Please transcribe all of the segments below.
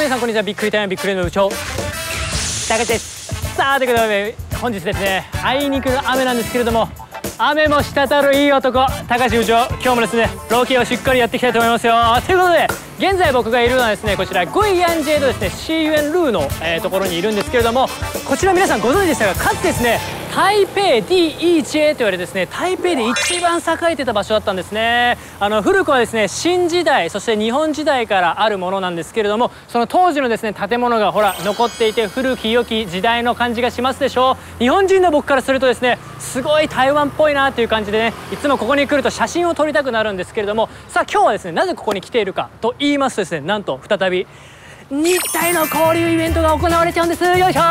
皆さんこんにちは。びっくりタイムびっくりの部長高橋です。さあということで本日ですね、あいにくの雨なんですけれども、雨も滴るいい男高橋部長、今日もですねロケをしっかりやっていきたいと思いますよ。ということで現在僕がいるのはですね、こちらゴイアンジェのですねシーユエンルーの、ところにいるんですけれども、こちら皆さんご存知でしたが、かつてですね台北 DEJ と言われてですね、台北で一番栄えてた場所だったんですね。古くはですね清時代、そして日本時代からあるものなんですけれども、その当時のですね建物がほら残っていて、古き良き時代の感じがしますでしょう。日本人の僕からするとですね、すごい台湾っぽいなっていう感じでね、いつもここに来ると写真を撮りたくなるんですけれども、さあ今日はですねなぜここに来ているかと言いますとですね、なんと再び日体の交流イベントが行われちゃうんです。よいしょー。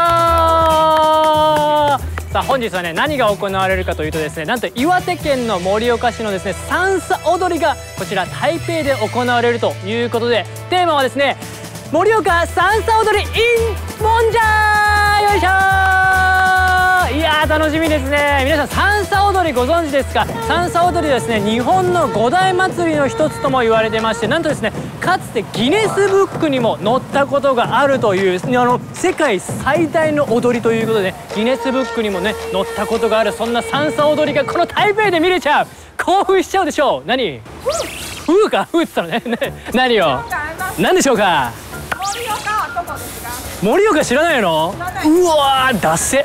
さあ本日はね何が行われるかというとですね、なんと岩手県の盛岡市のですね三叉踊りがこちら台北で行われるということで、テーマはですね盛岡三叉踊り in もんじゃー。よいしょー。いやー楽しみですね。皆さん三叉踊りご存知ですか？三叉踊りはですね日本の五大祭りの一つとも言われてまして、なんとですねかつてギネスブックにも載ったことがあるという、世界最大の踊りということで、ギネスブックにもね載ったことがある、そんな三叉踊りがこの台北で見れちゃう。興奮しちゃうでしょう。何？ふうか？ふうって言ったのね。何を？何でしょうか？ 盛岡はどこですか？ 盛岡知らないの？うわー、ダッセ。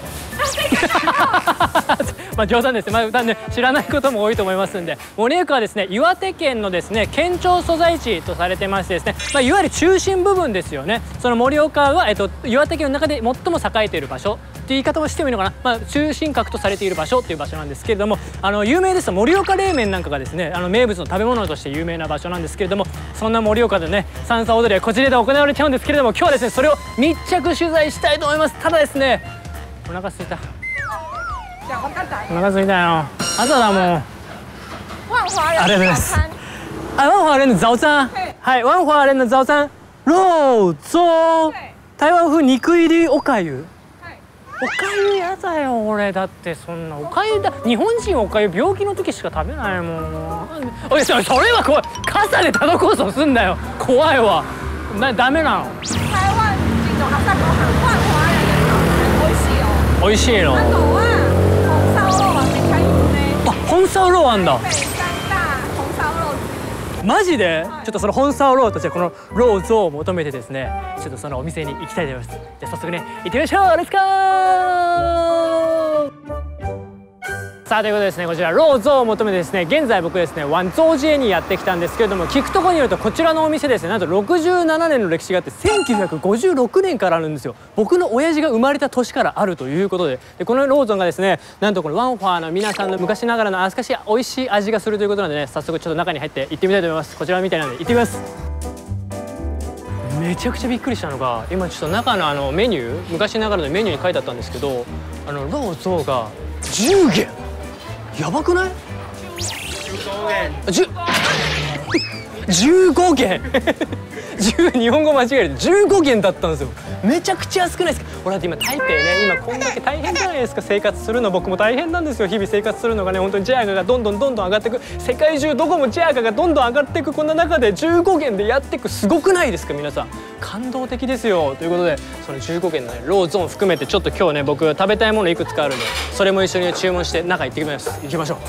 まあ冗談です。まあね、知らないことも多いと思いますんで、盛岡はですね岩手県のですね県庁所在地とされてましてですね、いわゆる中心部分ですよね。その盛岡は、岩手県の中で最も栄えている場所って言い方をしてもいいのかな、中心核とされている場所っていう場所なんですけれども、有名ですと盛岡冷麺なんかがですね名物の食べ物として有名な場所なんですけれども、そんな盛岡でね三叉踊りはこちらで行われちゃうんですけれども、今日はですねそれを密着取材したいと思います。ただですね、お腹すいた。お腹すいたよ。朝だもん。ありがとうございます。万华人的早餐。はい、万華人的早餐。肉粥。台湾風肉入りおかゆ。おかゆやだよ俺。だってそんなおかゆだ。日本人おかゆ病気の時しか食べないもん。おいそれは怖い。傘でタバコをすんだよ。怖いわ。ダメなの。 台湾人の朝ごはん、万華人的早餐美味しいよ。 美味しいの。 あとは红烧肉はめっちゃいいね。 あ、本烧肉あんだ。 台北三大紅烧肉。 マジで？ちょっとその本烧肉としてこのローズを求めてですね、ちょっとそのお店に行きたいと思います。じゃあ早速ね行ってみましょう。レッツゴー。さあということでですね、こちらローズを求めてですね、現在僕ですねワンゾージエにやってきたんですけれども、聞くところによるとこちらのお店ですね、なんと67年の歴史があって1956年からあるんですよ。僕の親父が生まれた年からあるということで、このローゾンがですねなんとこの万華の皆さんの昔ながらの懐かしい美味しい味がするということなのでね、早速ちょっと中に入って行ってみたいと思います。こちらみたいなので行ってみます。めちゃくちゃびっくりしたのが、今ちょっと中のメニュー、昔ながらのメニューに書いてあったんですけど、ローゾーが10元。やばくない？15元日本語間違える。15元だったんですよ。めちゃくちゃ安くないですか？ほらだって今台北ね、今こんだけ大変じゃないですか。生活するの僕も大変なんですよ。日々生活するのがね、本当にジャーガがどんどん上がっていく。世界中どこもジャーガがどんどん上がっていく。こんな中で15元でやっていく、すごくないですか皆さん。感動的ですよ。ということでその15元のねローゾーン含めてちょっと今日ね僕食べたいものいくつかあるんで、それも一緒に注文して中行ってきます。行きましょう。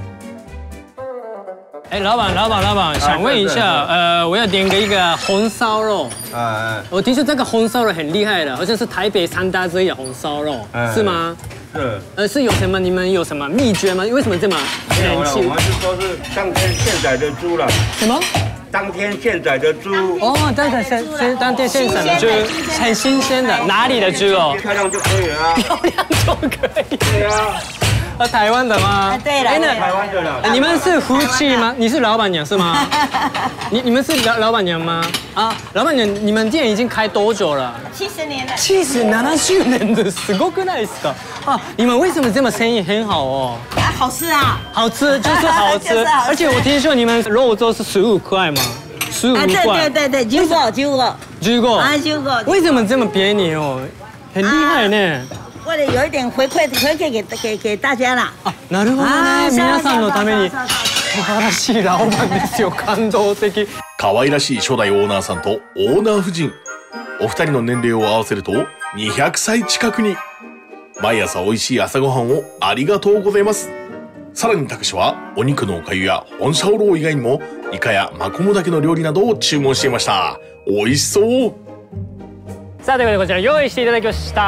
哎，老板，想问一下，我要点一个红烧肉。我听说这个红烧肉很厉害的，好像是台北三大之一的红烧肉，是吗？是。是有什么？你们有什么秘诀吗？为什么这么人气？ 我们是说是当天现宰的猪了。 什么？ 当天现宰的猪。 哦，当天现宰的猪，很新鲜的，哪里的猪哦？ 漂亮就可以了啊。 漂亮就可以。 对啊。 台湾的吗？ 对了， 台湾的了。 你们是夫妻吗？你是老板娘是吗？你们是老板娘吗？啊，老板娘，你们店已经开多久了 ？70年了。 70年的，すごくないですか？啊，你们为什么这么生意很好哦？ 啊，好吃啊！ 好吃就是好吃，而且我听说你们肉粥是15块吗？15块。 对，15个。 15。 啊，15个。 为什么这么便宜哦？很厉害呢。 为了有一点回馈给大家啦。 あ、なるほどね。皆さんのために素晴らしいラオバンですよ。感動的。 可愛らしい初代オーナーさんとオーナー夫人。 お二人の年齢を合わせると200歳近くに。毎朝美味しい朝ごはんをありがとうございます。さらにたけしはお肉のおかゆや本シャオロー以外にもイカやマコモダケの料理などを注文していました。美味しそう。 さあということでこちら用意していただきました。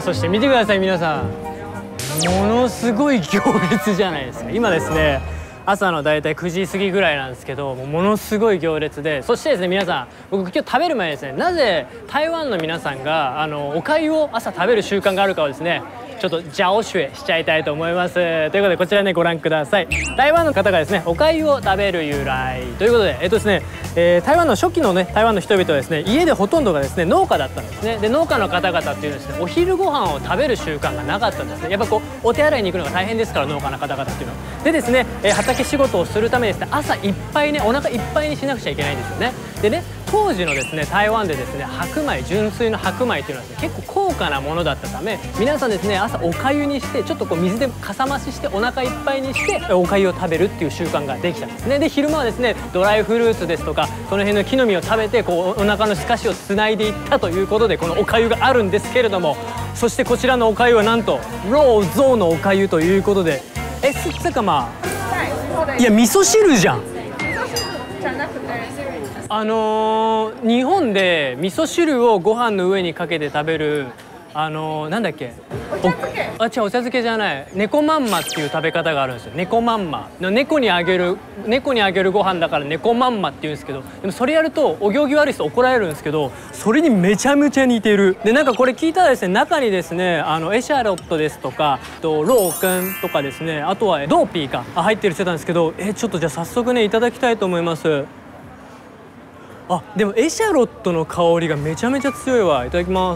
そして見てください皆さん、ものすごい行列じゃないですか。今ですね朝のだいたい9時過ぎぐらいなんですけど、ものすごい行列で、そしてですね皆さん、僕今日食べる前にですね、なぜ台湾の皆さんがお粥を朝食べる習慣があるかをですねちょっと教学しちゃいたいと思います。ということでこちらねご覧ください。台湾の方がですねお粥を食べる由来ということでですね、台湾の初期のね台湾の人々はですね家でほとんどがですね農家だったんですね。で農家の方々っていうのはですねお昼ご飯を食べる習慣がなかったんですね。やっぱこうお手洗いに行くのが大変ですから、農家の方々っていうのは。でですね、畑仕事をするためにですね朝いっぱいねお腹いっぱいにしなくちゃいけないんですよね。でね当時のですね台湾でですね白米、純粋の白米っていうのはですね結構高価なものだったため、皆さんですね朝お粥にしてちょっとこう水でかさ増ししてお腹いっぱいにしてお粥を食べるっていう習慣ができたんですね。で昼間はですねドライフルーツですとかその辺の木の実を食べてこうお腹の透かしをつないでいったということでこのお粥があるんですけれども、そしてこちらのお粥はなんとローゾーのお粥ということで、つかまあいや味噌汁じゃん。 じゃなくて日本で味噌汁をご飯の上にかけて食べるなんだっけ、 お茶漬け。 違う、お茶漬けじゃない、猫まんまっていう食べ方があるんですよ。猫まんまの猫にあげるご飯だから猫まんまって言うんですけど、でもそれやるとお行儀悪い人怒られるんですけど、それにめちゃめちゃ似てる。でなんかこれ聞いたらですね中にですねエシャロットですとかロークンとかですね、あとはドーピーか入ってるしてたんですけど、ちょっとじゃあ早速ねいただきたいと思います。あ、でもエシャロットの香りがめちゃめちゃ強いわ。いただきます。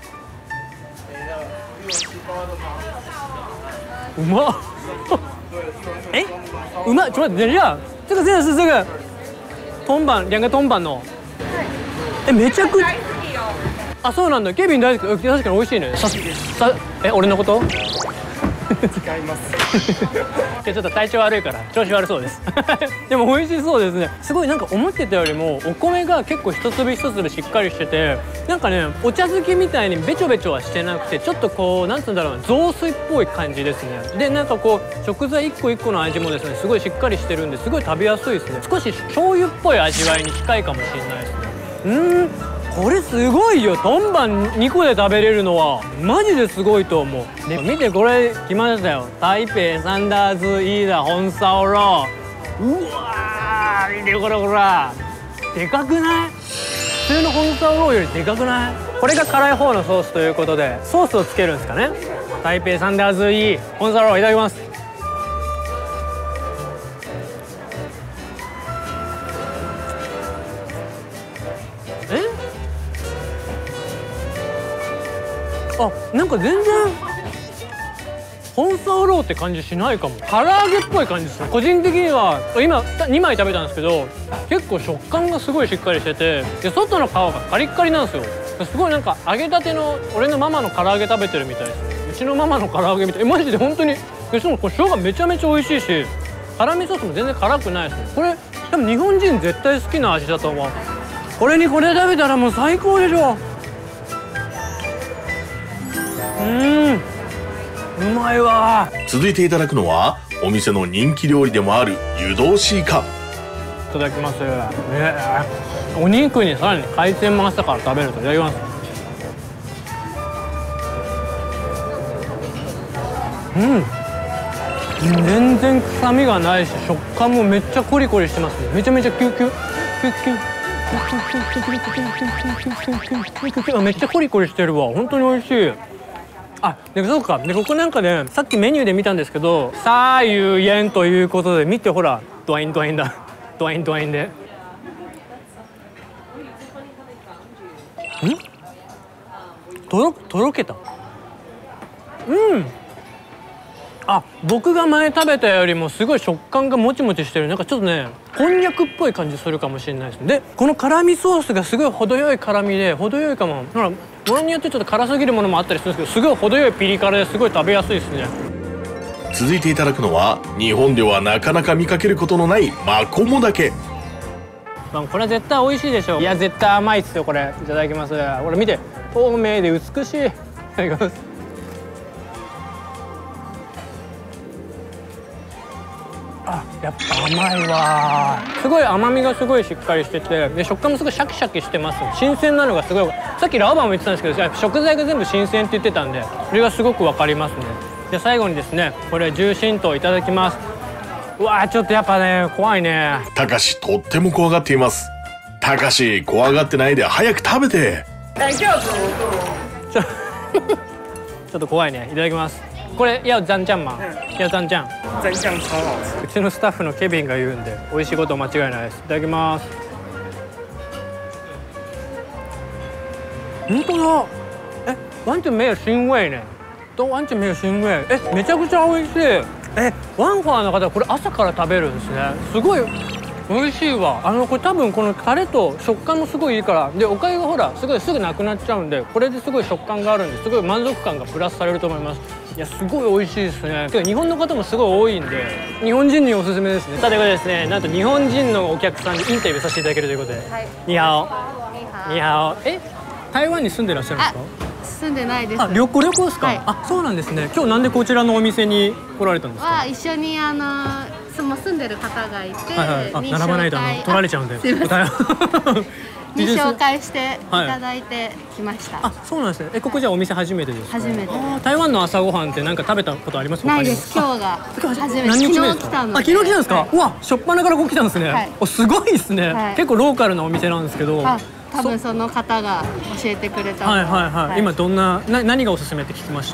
うまっうまっ。ちょっと待って，等一下，这个真的是这个铜板2个铜板の。めちゃくちゃ。あ、そうなんだ。ケビン大好き。確かに美味しいね。俺のこと？使います。ちょっと体調悪いから調子悪そうです。でも美味しそうですね。すごいなんか思ってたよりもお米が結構一粒一粒しっかりしてて、なんかねお茶漬けみたいにべちょべちょはしてなくて、ちょっとこうなんつうんだろうな、雑炊っぽい感じですね。でなんかこう食材一個一個の味もですねすごいしっかりしてるんですごい食べやすいですね。少し醤油っぽい味わいに近いかもしれないですね。これすごいよ。トンバン2個で食べれるのはマジですごいと思う。で見てこれ来ましたよ。台北サンダーズイーダ本サオロー。うわー見てこれでかくない？普通の本サオローよりでかくない？これが辛い方のソースということでソースをつけるんですかね。台北サンダーズイー本サオローいただきます。あ、なんか全然本サオローって感じしないかも。唐揚げっぽい感じですね。個人的には今2枚食べたんですけど結構食感がすごいしっかりしてて、で外の皮がカリッカリなんですよ。すごいなんか揚げたての俺のママの唐揚げ食べてるみたいです。うちのママの唐揚げみたい。マジで本当に。しかもこれ生姜めちゃめちゃ美味しいし辛味ソースも全然辛くないですね。これ多分日本人絶対好きな味だと思う。これにこれ食べたらもう最高でしょ。うまいわ。 続いていただくのはお店の人気料理でもある湯通しイカ。 いただきます。お肉にさらに海鮮も朝から食べると。いただきます。全然臭みがないし食感もめっちゃコリコリしてますね。めちゃめちゃキュッキュッキュッキュッめっちゃコリコリしてるわ。本当に美味しい。あ、でそうか。でここなんかねさっきメニューで見たんですけどサーユーイエンということで見てほらドワインドワインだドワインドワインでとろけた。あ、僕が前食べたよりもすごい食感がもちもちしてる。なんかちょっとねこんにゃくっぽい感じするかもしれないです。でこの辛味ソースがすごい程よい辛味で程よいかも。ほらものによってちょっと辛すぎるものもあったりするんですけどすごい程よいピリ辛ですごい食べやすいですね。 続いていただくのは日本ではなかなか見かけることのないマコモダケ。 まあ、これは絶対美味しいでしょう。いや絶対甘いっすよこれ。いただきます。これ見て、透明で美しい。いただきます。あ、やっぱ甘いわ。すごい甘みがすごいしっかりしてて、で食感もすごいシャキシャキしてます。新鮮なのがすごい。さっきラーバーも言ってたんですけど、やっぱ食材が全部新鮮って言ってたんで、それがすごくわかりますね。で最後にですね、これ重心といただきます。うわー、ちょっとやっぱね怖いね。 たかしとっても怖がっています。たかし怖がってないで早く食べて。 ちょっと怖いね。いただきます。これ要蘸酱吗？要蘸酱。 蘸酱超好吃。 うちのスタッフのケビンが言うんで美味しいこと間違いないです。いただきます。本当だ。完全没有腥味ね。都完全没有腥味。めちゃくちゃ美味しい。ワンファーの方はこれ朝から食べるんですね。すごい美味しいわ。これ多分このタレと食感もすごいいいから、でおかゆがほらすごいすぐなくなっちゃうんで、これですごい食感があるんで、すごい満足感がプラスされると思います。いやすごい美味しいですね。てか日本の方もすごい多いんで、日本人におすすめですね。さてこれですね、なんと日本人のお客さんにインタビューさせていただけるということで、はい、ニハオニハオ。台湾に住んでらっしゃるんですか？ 住んでないです。 旅行ですか？はい、あ、そうなんですね。今日なんでこちらのお店に来られたんですか？ 一緒に住んでる方がいて、 並ばないと取られちゃうんで。 に紹介していただいてきました。 あ、そうなんですね。ここじゃお店初めてですか？初めて。台湾の朝ごはんって何か食べたことありますか？ ないです。今日が初めて。 何日目ですか？昨日来たんですか？うわ、初っ端からここ来たんですね。すごいですね。結構ローカルなお店なんですけど。 多分その方が教えてくれた。 今どんな何がおすすめって聞きました？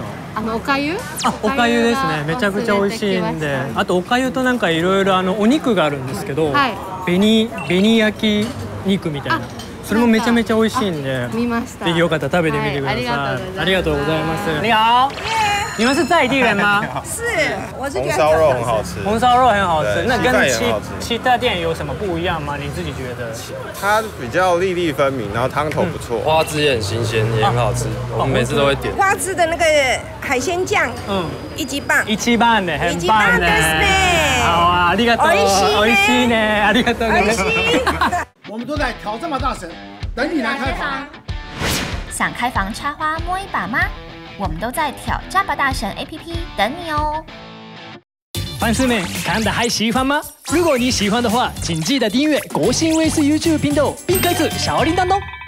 おかゆ？ おかゆですね。めちゃくちゃ美味しいんで。あとおかゆとなんかいろいろお肉があるんですけど、紅焼き肉みたいな。それもめちゃめちゃ美味しいんで。 見ました。 ぜひよかったら食べてみてください。ありがとうございます。你好。你们是在地人吗？ 是，我是红烧肉很好吃， 红烧肉很好吃。那跟其他店有什么不一样吗？你自己觉得？ 它比较粒粒分明，然后汤头不错， 花枝也很新鲜，也很好吃。我们每次都会点花枝的那个海鲜酱，一级棒， 一番ね、很棒ね。ありがとう。美味しいね、ありがとうございます。 我们都在挑战吧大神，等你来开房。 想开房插花摸一把吗？我们都在挑战吧大神 APP 等你哦。 粉丝们看得还喜欢吗？如果你喜欢的话，请记得订阅国新卫视 YouTube 频道，并开启小铃铛哦。